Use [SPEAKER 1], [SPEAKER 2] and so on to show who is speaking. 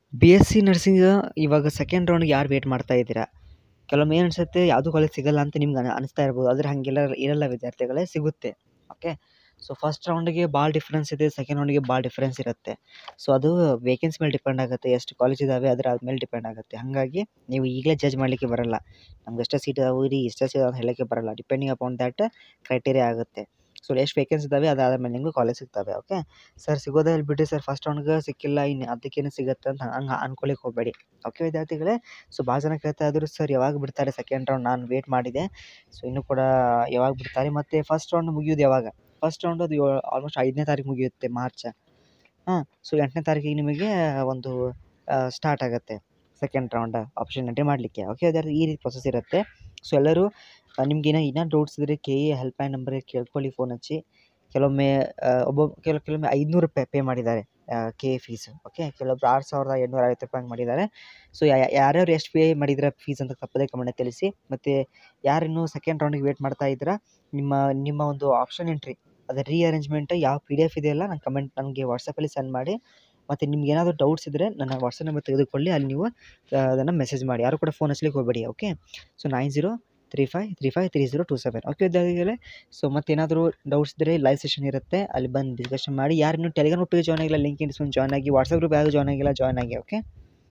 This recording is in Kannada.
[SPEAKER 1] BSc ನರ್ಸಿಂಗ್ ಇವಾಗ ಸೆಕೆಂಡ್ ರೌಂಡ್‌ಗೆ ಯಾರು ವೇಟ್ ಮಾಡ್ತಾ ಇದ್ದೀರಾ? ಕೆಲವೊಮ್ಮೆ ಏನು ಅನ್ಸುತ್ತೆ ಯಾವುದು ಕಾಲೇಜ್ ಸಿಗಲ್ಲ ಅಂತ ನಿಮ್ಗೆ ಅನಿಸ್ತಾ ಇರ್ಬೋದು. ಆದ್ರೆ ಹಂಗೆಲ್ಲ ಇರಲ್ಲ ವಿದ್ಯಾರ್ಥಿಗಳೇ, ಸಿಗುತ್ತೆ. ಓಕೆ. ಸೊ ಫಸ್ಟ್ ರೌಂಡ್‌ಗೆ ಭಾಳ ಡಿಫರೆನ್ಸ್ ಇದೆ, ಸೆಕೆಂಡ್ ರೌಂಡ್‌ಗೆ ಭಾಳ ಡಿಫರೆನ್ಸ್ ಇರುತ್ತೆ. ಸೊ ಅದು ವೇಕೆನ್ಸಿ ಮೇಲೆ ಡಿಪೆಂಡ್ ಆಗುತ್ತೆ, ಎಷ್ಟು ಕಾಲೇಜ್ ಇದಾವೆ ಅದರ ಮೇಲೆ ಡಿಪೆಂಡ್ ಆಗುತ್ತೆ. ಹಾಗಾಗಿ ನೀವು ಈಗಲೇ ಜಡ್ಜ್ ಮಾಡಲಿಕ್ಕೆ ಬರಲ್ಲ. ನಮ್ಗೆ ಎಷ್ಟೇ ಸೀಟ್ ಇದಾವೆ ರೀ, ಇಷ್ಟೇ ಸೀಟ್ ಅಂತ ಹೇಳಕ್ಕೆ ಬರಲ್ಲ. ಡಿಪೆಂಡಿಂಗ್ ಅಪಾನ್ ದ್ಯಾಟ್ ಕ್ರೈಟೀರಿಯಾ ಆಗುತ್ತೆ. ಸೊ ಎಷ್ಟು ವೇಕೆನ್ಸಿ ಇದಾವೆ ಅದಾದ ಮೇಲೆ ನಿಮ್ಗೆ ಕಾಲೇಜ್ ಸಿಗ್ತವೆ. ಓಕೆ. ಸರ್ ಸಿಗೋದೇ ಇಲ್ಲಿ ಬಿಡ್ರಿ ಸರ್, ಫಸ್ಟ್ ರೌಂಡ್‌ಗೆ ಸಿಕ್ಕಿಲ್ಲ ಇನ್ನು ಅದಕ್ಕೇನು ಸಿಗುತ್ತೆ ಅಂತ ಹಂಗೆ ಅನ್ಕೊಳಿಕ್ಕೆ ಹೋಗಬೇಡಿ. ಓಕೆ ವಿದ್ಯಾರ್ಥಿಗಳೇ. ಸೊ ಭಾಳ ಜನ ಕೇಳ್ತಾ ಇದ್ರು ಸರ್ ಯಾವಾಗ ಬಿಡ್ತಾರೆ ಸೆಕೆಂಡ್ ರೌಂಡ್, ನಾನು ವೇಟ್ ಮಾಡಿದೆ. ಸೊ ಇನ್ನೂ ಕೂಡ ಯಾವಾಗ ಬಿಡ್ತಾರೆ ಮತ್ತು ಫಸ್ಟ್ ರೌಂಡ್ ಮುಗಿಯೋದು ಯಾವಾಗ? ಫಸ್ಟ್ ರೌಂಡ್ ಅದು ಆಲ್ಮೋಸ್ಟ್ 5ನೇ ತಾರೀಕು ಮುಗಿಯುತ್ತೆ ಮಾರ್ಚ್. ಸೊ 8ನೇ ತಾರೀಕಿಗೆ ನಿಮಗೆ ಒಂದು ಸ್ಟಾರ್ಟ್ ಆಗುತ್ತೆ ಸೆಕೆಂಡ್ ರೌಂಡ್ ಆಪ್ಷನ್ ಎಂಟ್ರಿ ಮಾಡಲಿಕ್ಕೆ. ಓಕೆ ವಿದ್ಯಾರ್ಥಿ, ಈ ರೀತಿ ಪ್ರೊಸೆಸ್ ಇರುತ್ತೆ. ಸೊ ಎಲ್ಲರೂ ನಿಮ್ಗೆ ಇನ್ನೂ ಡೌಟ್ಸ್ ಇದ್ದರೆ KE ಹೆಲ್ಪ್ಲೈನ್ ನಂಬರ್ಗೆ ಕೇಳ್ಕೊಳ್ಳಿ, ಫೋನ್ ಹಚ್ಚಿ. ಕೆಲವೊಮ್ಮೆ ಕೆಲವೊಮ್ಮೆ ₹500 ಪೇ ಮಾಡಿದ್ದಾರೆ KE ಫೀಸು. ಓಕೆ. ಕೆಲವೊಬ್ರು ₹6,850 ಹಂಗೆ ಮಾಡಿದ್ದಾರೆ. ಸೊ ಯಾರ್ಯಾರು ಎಷ್ಟು ಪೇ ಮಾಡಿದ್ದೀರಾ ಫೀಸ್ ಅಂತ ತಪ್ಪದೇ ಕಮೆಂಟ್‌ನಲ್ಲಿ ತಿಳಿಸಿ. ಮತ್ತು ಯಾರಿನ್ನೂ ಸೆಕೆಂಡ್ ರೌಂಡಿಗೆ ವೇಟ್ ಮಾಡ್ತಾ ಇದ್ದೀರಾ, ನಿಮ್ಮ ಒಂದು ಆಪ್ಷನ್ ಎಂಟ್ರಿ ಅದರ ರೀಅರೇಂಜ್ಮೆಂಟ್ ಯಾವ PDF ಇದೆಯಲ್ಲ ನನಗೆ ವಾಟ್ಸಪ್ಪಲ್ಲಿ ಸೆಂಡ್ ಮಾಡಿ. ಮತ್ತು ನಿಮ್ಗೆ ಏನಾದರೂ ಡೌಟ್ಸ್ ಇದ್ದರೆ ನನ್ನ ವಾಟ್ಸಪ್ ನಂಬರ್ ತೆಗೆದುಕೊಳ್ಳಿ, ಅಲ್ಲಿ ನೀವು ಅದನ್ನು ಮೆಸೇಜ್ ಮಾಡಿ. ಯಾರು ಕೂಡ ಫೋನ್ ಹಚ್ಚಲಿಕ್ಕೆ ಹೋಗಬೇಡಿ. ಓಕೆ. ಸೊ 9035353027. ಓಕೆ ವಿದ್ಯಾರ್ಥಿಗಳೇ. ಸೊ ಮತ್ತೇನಾದರೂ ಡೌಟ್ಸ್ ಇದ್ದರೆ ಲೈವ್ ಸೆಷನ್ ಇರುತ್ತೆ, ಅಲ್ಲಿ ಬಂದು ಡಿಸ್ಕಷನ್ ಮಾಡಿ. ಯಾರಿನ್ನೂ ಟೆಲಿಗ್ರಾಮ್ ಗ್ರೂಪಿಗೆ ಜಾಯ್ನ್ ಆಗಿಲ್ಲ, ಲಿಂಕ್ ಇನ್ ಜಾಯ್ನ್ ಆಗಿ. ವಾಟ್ಸಪ್ ಗ್ರೂಪ್ ಯಾವುದು ಜಾಯ್ನ್ ಆಗಿಲ್ಲ, ಜಾಯ್ನ್ ಆಗಿ. ಓಕೆ.